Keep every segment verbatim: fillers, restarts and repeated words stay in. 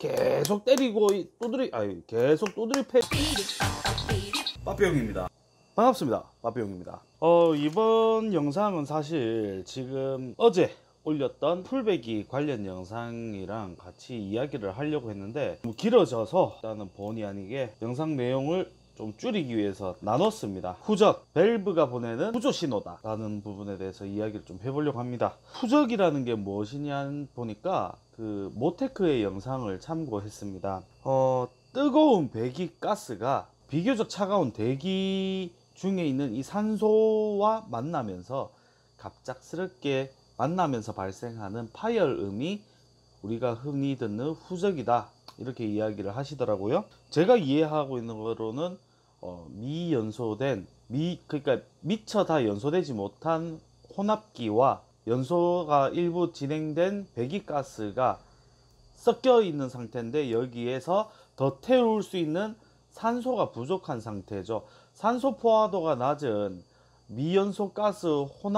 계속 때리고 두드리 아유 계속 두드리 패 빠삐용입니다. 반갑습니다. 빠삐용입니다. 어 이번 영상은 사실 지금 어제 올렸던 풀베기 관련 영상이랑 같이 이야기를 하려고 했는데 좀 길어져서 일단은 본의 아니게 영상 내용을 좀 줄이기 위해서 나눴습니다. 후적, 밸브가 보내는 후조 신호다 라는 부분에 대해서 이야기를 좀 해보려고 합니다. 후적이라는 게 무엇이냐 보니까 그 모테크의 영상을 참고했습니다. 어, 뜨거운 배기가스가 비교적 차가운 대기 중에 있는 이 산소와 만나면서 갑작스럽게 만나면서 발생하는 파열음이 우리가 흔히 듣는 후적이다, 이렇게 이야기를 하시더라고요. 제가 이해하고 있는 거로는 어, 미연소된 미 그러니까 미처 다 연소되지 못한 혼합기와 연소가 일부 진행된 배기가스가 섞여 있는 상태인데, 여기에서 더 태울 수 있는 산소가 부족한 상태죠. 산소 포화도가 낮은 미연소 가스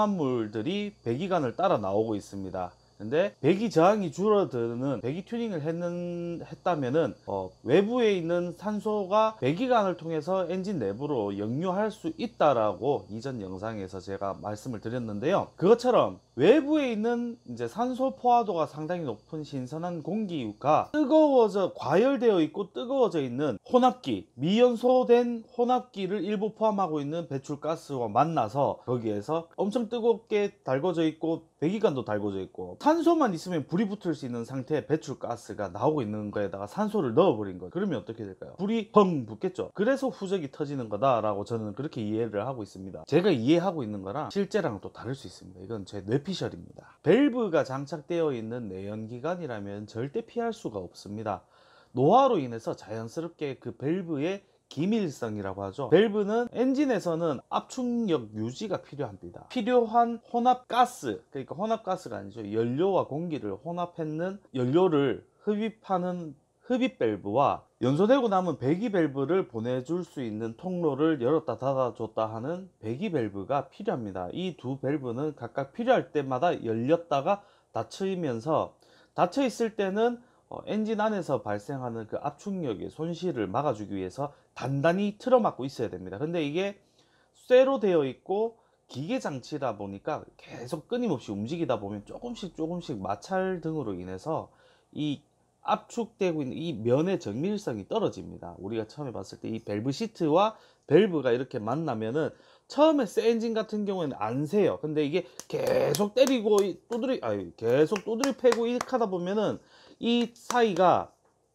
혼합물들이 배기관을 따라 나오고 있습니다. 근데 배기 저항이 줄어드는 배기 튜닝을 했는, 했다면은 어, 외부에 있는 산소가 배기관을 통해서 엔진 내부로 역류할 수 있다라고 이전 영상에서 제가 말씀을 드렸는데요. 그것처럼 외부에 있는 이제 산소 포화도가 상당히 높은 신선한 공기가 뜨거워져 과열되어 있고 뜨거워져 있는 혼합기, 미연소된 혼합기를 일부 포함하고 있는 배출가스와 만나서 거기에서 엄청 뜨겁게 달궈져 있고 배기관도 달궈져 있고 산소만 있으면 불이 붙을 수 있는 상태의 배출가스가 나오고 있는 거에다가 산소를 넣어버린 거예요. 그러면 어떻게 될까요? 불이 펑 붙겠죠. 그래서 후적이 터지는 거다라고 저는 그렇게 이해를 하고 있습니다. 제가 이해하고 있는 거랑 실제랑 또 다를 수 있습니다. 이건 제 뇌피셜입니다. 밸브가 장착되어 있는 내연기관이라면 절대 피할 수가 없습니다. 노화로 인해서 자연스럽게 그 밸브의 기밀성이라고 하죠. 밸브는 엔진에서는 압축력 유지가 필요합니다. 필요한 혼합가스, 그러니까 혼합가스가 아니죠, 연료와 공기를 혼합했는 연료를 흡입하는 흡입 밸브와 연소되고 남은 배기 밸브를 보내줄 수 있는 통로를 열었다 닫아줬다 하는 배기 밸브가 필요합니다. 이 두 밸브는 각각 필요할 때마다 열렸다가 닫히면서 닫혀 있을 때는 어, 엔진 안에서 발생하는 그 압축력의 손실을 막아주기 위해서 단단히 틀어막고 있어야 됩니다. 근데 이게 쇠로 되어 있고 기계 장치다 보니까 계속 끊임없이 움직이다 보면 조금씩 조금씩 마찰 등으로 인해서 이 압축되고 있는 이 면의 정밀성이 떨어집니다. 우리가 처음에 봤을 때 이 밸브 시트와 밸브가 이렇게 만나면은 처음에 새 엔진 같은 경우에는 안 새요. 근데 이게 계속 때리고 두드리 아유 계속 두드리 패고 이렇게 하다 보면은 이 사이가,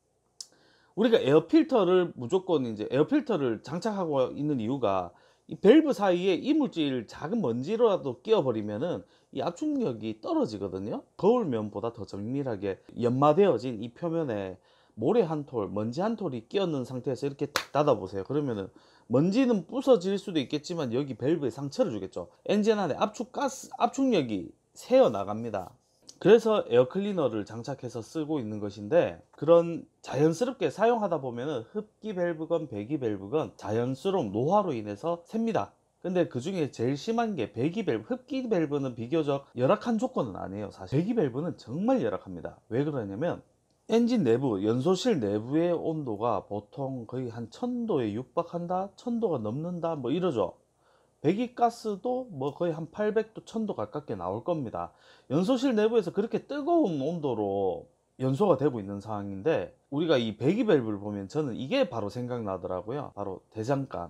우리가 에어 필터를 무조건 이제 에어 필터를 장착하고 있는 이유가 이 밸브 사이에 이물질 작은 먼지라도 끼어 버리면은 이 압축력이 떨어지거든요. 거울 면보다 더 정밀하게 연마되어진 이 표면에 모래 한 톨, 먼지 한 톨이 끼었는 상태에서 이렇게 딱 닫아 보세요. 그러면은 먼지는 부서질 수도 있겠지만 여기 밸브에 상처를 주겠죠. 엔진 안에 압축 가스, 압축력이 새어 나갑니다. 그래서 에어클리너를 장착해서 쓰고 있는 것인데, 그런 자연스럽게 사용하다 보면은 흡기 밸브건 배기 밸브건 자연스러운 노화로 인해서 셉니다. 근데 그 중에 제일 심한 게 배기 밸브. 흡기 밸브는 비교적 열악한 조건은 아니에요. 사실 배기 밸브는 정말 열악합니다. 왜 그러냐면 엔진 내부, 연소실 내부의 온도가 보통 거의 한 천 도에 육박한다, 천 도가 넘는다 뭐 이러죠. 배기가스도 뭐 거의 한 팔백 도, 천 도 가깝게 나올 겁니다. 연소실 내부에서 그렇게 뜨거운 온도로 연소가 되고 있는 상황인데, 우리가 이 배기 밸브를 보면 저는 이게 바로 생각나더라고요. 바로 대장간.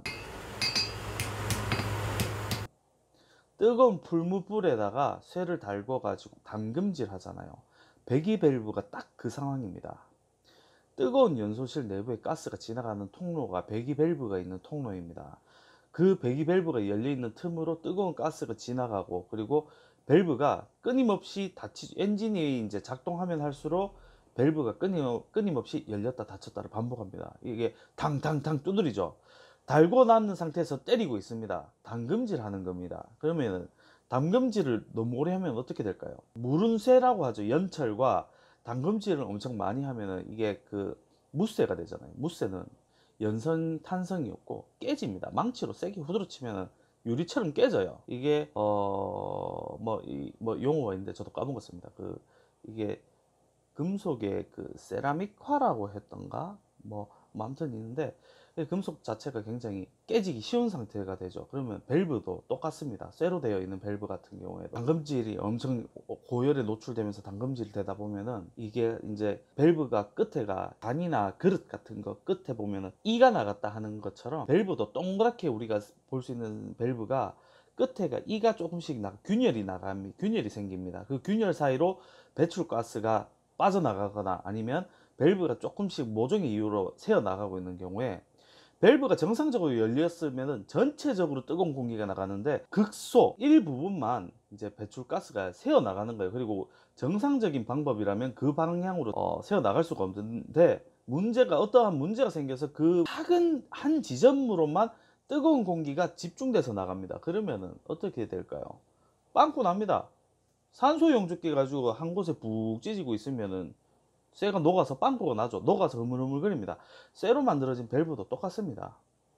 뜨거운 풀무불에다가 쇠를 달궈 가지고 담금질 하잖아요. 배기 밸브가 딱 그 상황입니다. 뜨거운 연소실 내부에 가스가 지나가는 통로가 배기 밸브가 있는 통로입니다. 그 배기 밸브가 열려있는 틈으로 뜨거운 가스가 지나가고, 그리고 밸브가 끊임없이 닫히, 엔진이 이제 작동하면 할수록 밸브가 끊임, 끊임없이 열렸다 닫혔다를 반복합니다. 이게 탕탕탕 두드리죠. 달고 놨는 상태에서 때리고 있습니다. 담금질 하는 겁니다. 그러면은 담금질을 너무 오래 하면 어떻게 될까요? 무른쇠라고 하죠. 연철과 담금질을 엄청 많이 하면은 이게 그 무쇠가 되잖아요. 무쇠는 연선 탄성이 없고 깨집니다. 망치로 세게 후드러 치면 유리처럼 깨져요. 이게 어 뭐 이 뭐 용어가 있는데 저도 까먹었습니다. 그 이게 금속의 그 세라믹화라고 했던가 뭐, 뭐 아무튼 있는데 금속 자체가 굉장히 깨지기 쉬운 상태가 되죠. 그러면 밸브도 똑같습니다. 쇠로 되어 있는 밸브 같은 경우에도 담금질이 엄청 고열에 노출되면서 담금질이 되다 보면은 이게 이제 밸브가 끝에가 잔이나 그릇 같은 거 끝에 보면은 이가 나갔다 하는 것처럼 밸브도 동그랗게 우리가 볼 수 있는 밸브가 끝에가 이가 조금씩 나 균열이 나갑니다. 균열이 생깁니다. 그 균열 사이로 배출가스가 빠져나가거나 아니면 밸브가 조금씩 모종의 이유로 새어 나가고 있는 경우에 밸브가 정상적으로 열렸으면 전체적으로 뜨거운 공기가 나가는데 극소 일부분만 이제 배출가스가 새어 나가는 거예요. 그리고 정상적인 방법이라면 그 방향으로 어, 새어 나갈 수가 없는데 문제가 어떠한 문제가 생겨서 그 작은 한 지점으로만 뜨거운 공기가 집중돼서 나갑니다. 그러면은 어떻게 될까요? 빵꾸 납니다. 산소 용접기 가지고 한 곳에 푹 찢어지고 있으면은 쇠가 녹아서 빵꾸가 나죠. 녹아서 흐물흐물거립니다. 쇠로 만들어진 밸브도 똑같습니다.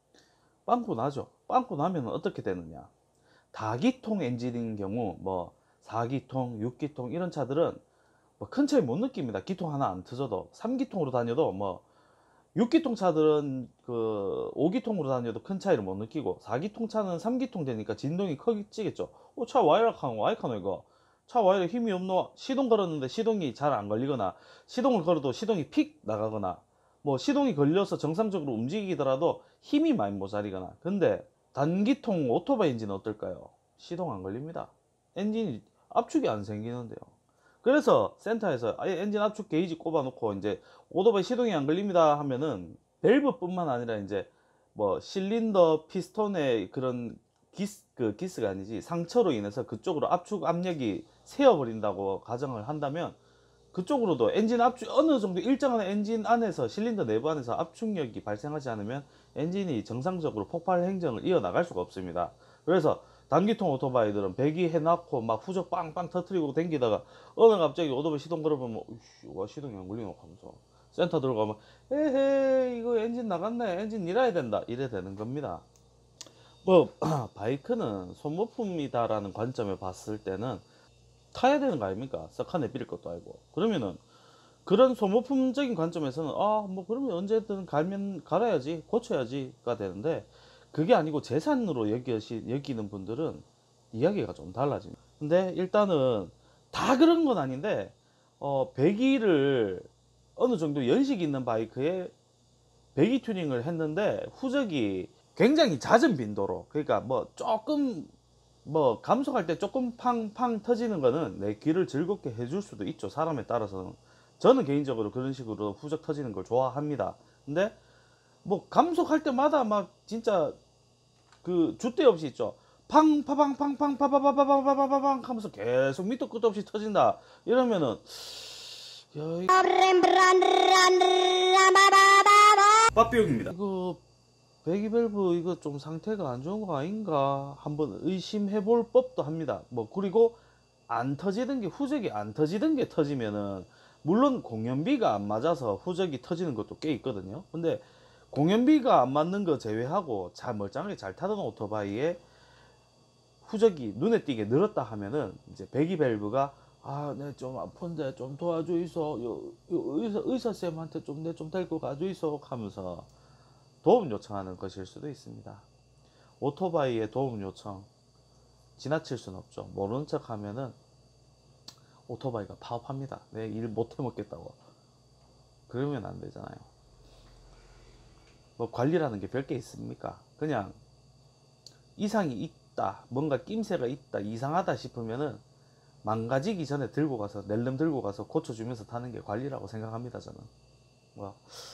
빵꾸 나죠. 빵꾸 나면 어떻게 되느냐, 다기통 엔진인 경우 뭐 사 기통, 육 기통 이런 차들은 뭐 큰 차이 못 느낍니다. 기통 하나 안 터져도. 삼 기통으로 다녀도 뭐 육 기통 차들은 그 오 기통으로 다녀도 큰 차이를 못 느끼고, 사 기통 차는 삼 기통 되니까 진동이 커지겠죠. 어, 차 와이락하노 와이카노 이거 차 와이래 힘이 없노. 시동 걸었는데 시동이 잘 안 걸리거나 시동을 걸어도 시동이 픽 나가거나 뭐 시동이 걸려서 정상적으로 움직이더라도 힘이 많이 모자리거나. 근데 단기통 오토바이 엔진은 어떨까요? 시동 안 걸립니다. 엔진이 압축이 안 생기는데요. 그래서 센터에서 아예 엔진 압축 게이지 꼽아 놓고 이제 오토바이 시동이 안 걸립니다 하면은 밸브뿐만 아니라 이제 뭐 실린더 피스톤의 그런 기스, 그 기스가 아니지 상처로 인해서 그쪽으로 압축 압력이 새어버린다고 가정을 한다면 그쪽으로도 엔진 압축 어느 정도 일정한 엔진 안에서 실린더 내부 안에서 압축력이 발생하지 않으면 엔진이 정상적으로 폭발 행정을 이어나갈 수가 없습니다. 그래서 단기통 오토바이들은 배기 해놨고 막 후적 빵빵 터트리고 댕기다가 어느 갑자기 오토바이 시동 걸어보면 으씨, 와 시동이 안 걸리노 하면서 센터 들어가면 에헤 이거 엔진 나갔네, 엔진 일해야 된다, 이래 되는 겁니다. 뭐 바이크는 소모품이다라는 관점에 봤을 때는 타야 되는 거 아닙니까? 썩 하네 빌 것도 아니고. 그러면은 그런 소모품적인 관점에서는 아 뭐 그러면 언제든 갈면 갈아야지 고쳐야지가 되는데, 그게 아니고 재산으로 여기시, 여기는 분들은 이야기가 좀 달라집니다. 근데 일단은 다 그런 건 아닌데 어 배기를 어느 정도 연식 있는 바이크에 배기 튜닝을 했는데 후적이 굉장히 잦은 빈도로, 그러니까 뭐 조금 뭐 감속할 때 조금 팡팡 터지는 거는 내 귀를 즐겁게 해줄 수도 있죠. 사람에 따라서는. 저는 개인적으로 그런 식으로 후적 터지는 걸 좋아합니다. 근데 뭐 감속할 때마다 막 진짜 그 줏대 없이 있죠. 팡파방팡팡파파파파파파파팡 하면서 계속 밑도 끝도 없이 터진다 이러면은 야, 이... 빠삐용입니다. 이거 배기 밸브 이거 좀 상태가 안 좋은 거 아닌가 한번 의심해 볼 법도 합니다. 뭐 그리고 안 터지던 게 후적이 안 터지던 게 터지면은 물론 공연비가 안 맞아서 후적이 터지는 것도 꽤 있거든요. 근데 공연비가 안 맞는 거 제외하고 잘 멀쩡하게 잘 타던 오토바이에 후적이 눈에 띄게 늘었다 하면은 이제 배기 밸브가 아, 내 좀 아픈데 좀 도와줘 있어. 요, 요 의사 의사 쌤한테 좀 내 좀 데리고 가줘 있어 하면서 도움 요청하는 것일 수도 있습니다. 오토바이의 도움 요청 지나칠 수는 없죠. 모르는 척 하면은 오토바이가 파업합니다. 내 일 못해 먹겠다고. 그러면 안 되잖아요. 뭐 관리라는 게 별게 있습니까? 그냥 이상이 있다, 뭔가 낌새가 있다, 이상하다 싶으면은 망가지기 전에 들고 가서 낼름 들고 가서 고쳐주면서 타는 게 관리라고 생각합니다. 저는 뭐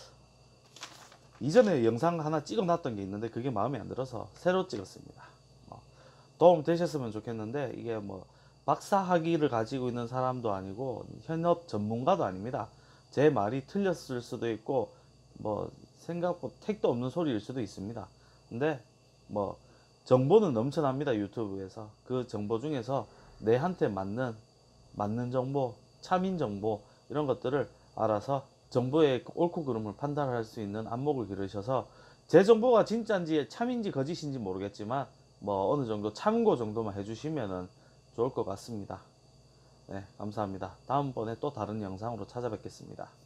이전에 영상 하나 찍어 놨던 게 있는데 그게 마음에 안 들어서 새로 찍었습니다. 뭐 도움 되셨으면 좋겠는데 이게 뭐 박사 학위를 가지고 있는 사람도 아니고 현업 전문가도 아닙니다. 제 말이 틀렸을 수도 있고 뭐 생각보다 택도 없는 소리일 수도 있습니다. 근데 뭐 정보는 넘쳐납니다. 유튜브에서 그 정보 중에서 내한테 맞는 맞는 정보, 참인 정보 이런 것들을 알아서 정보의 옳고 그름을 판단할 수 있는 안목을 기르셔서 제 정보가 진짜인지 참인지 거짓인지 모르겠지만 뭐 어느 정도 참고 정도만 해주시면은 좋을 것 같습니다. 네, 감사합니다. 다음번에 또 다른 영상으로 찾아뵙겠습니다.